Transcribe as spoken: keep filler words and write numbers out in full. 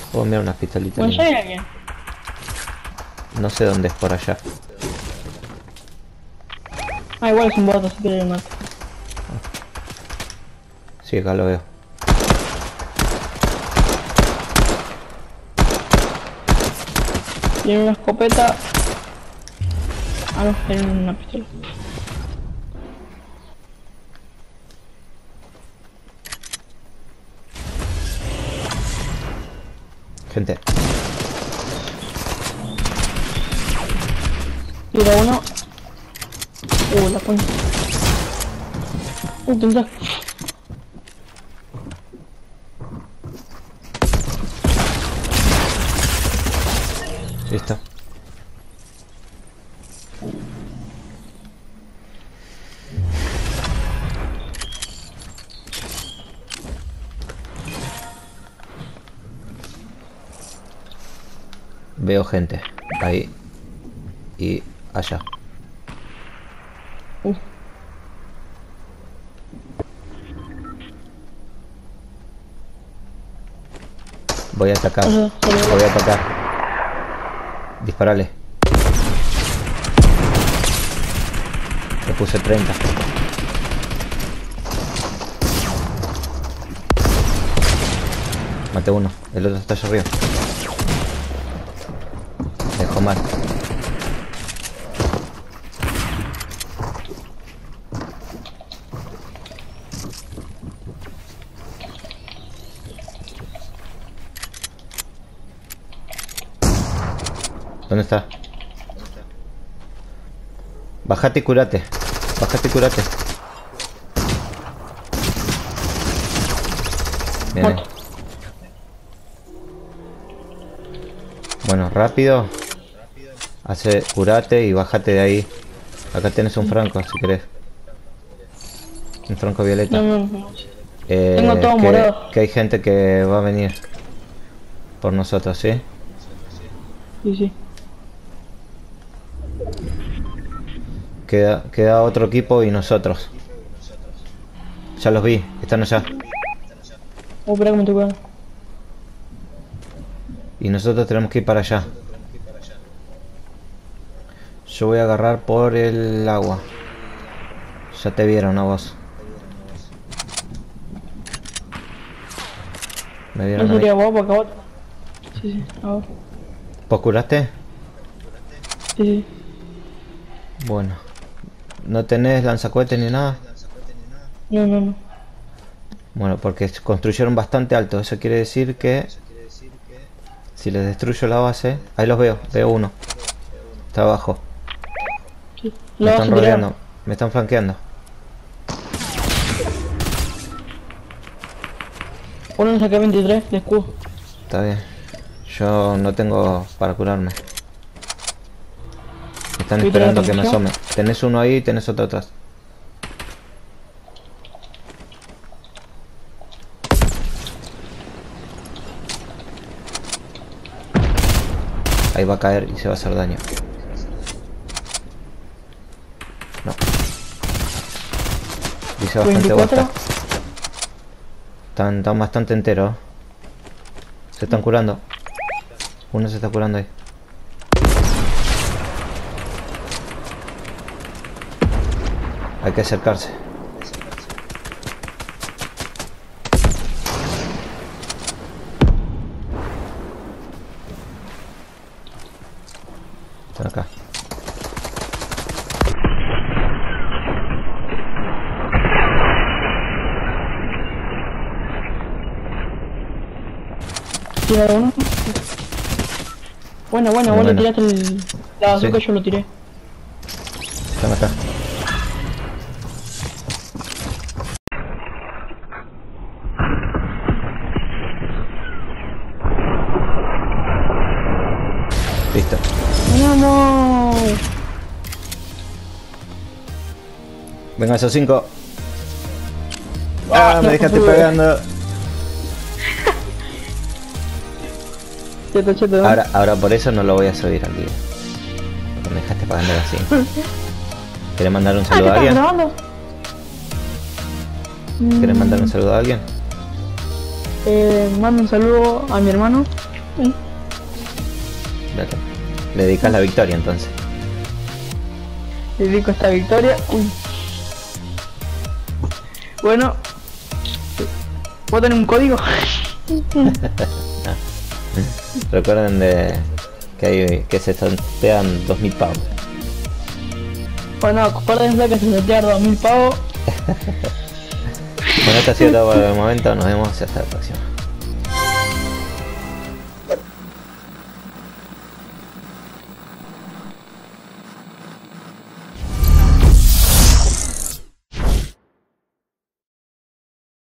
Puedo enviar unas pistolitas. Bueno, ya hay alguien. No sé dónde es por allá. Ah, igual es un bot, así que le mato. Sí, acá lo veo. Tiene una escopeta. Ah, no, tiene una pistola. Gente. Tira uno. Uh, la coña. Uh, tendrá. Listo. Veo gente. Ahí. Y allá. Uh. Voy a atacar. Uh, Voy a atacar. Disparale. Le puse treinta. Maté uno. El otro está allá arriba. Dejó mal. ¿Dónde está? Bájate y curate. Bájate y curate. Viene. Bueno, rápido. Hace curate y bájate de ahí. Acá tienes un franco si querés. Un franco violeta. No, no, no. Eh, Tengo todo que, morado. que hay gente que va a venir por nosotros, ¿sí? Sí, sí. Queda, queda otro equipo y nosotros. Ya los vi, están allá. Oh, espera que me estoy cuidando. Y nosotros tenemos que ir para allá. Yo voy a agarrar por el agua. Ya te vieron a vos. Me No vieron a sería mí. guapo acá otro. Sí, sí, ahora. ¿Vos curaste? Sí, sí. Bueno. ¿No tenés lanzacohetes ni nada? No, no, no. Bueno, porque construyeron bastante alto. Eso quiere decir que si les destruyo la base... Ahí los veo, veo uno. Está abajo. Sí. Me Lo vas están a tirar. rodeando, me están flanqueando. Uno le saqué veintitrés de escudo. Está bien. Yo no tengo para curarme. Están ¿Y esperando tenés que me munición? asome. Tenés uno ahí y tenés otro atrás. Ahí va a caer y se va a hacer daño. No. Dice bastante veinticuatro. bosta. Están, están bastante enteros. Se están curando. Uno se está curando ahí. Hay que acercarse. Están acá. Tira uno. Bueno, bueno, vos le Bueno. tiraste el... la bazooka, Sí. yo lo tiré. Están acá. Listo. ¡Vamos! Venga, esos cinco. Ah, me dejaste pegando. Cheto, cheto. Ahora, ahora por eso no lo voy a subir al video. Porque me dejaste pagando así. ¿Querés mandar un Ah, ¿qué saludo a estás alguien? grabando? ¿Querés mandar un Mm, saludo a alguien? Eh, mando un saludo a mi hermano. Mm. Dale. Le dedicas la victoria entonces. Dedico esta victoria. Uy. Bueno. ¿Puedo tener un código? Recuerden de que hay que se sortean dos mil pavos. Bueno, acuérdense que se sortea dos mil pavos. Bueno, esto ha sido todo por el momento. Nos vemos hasta la próxima.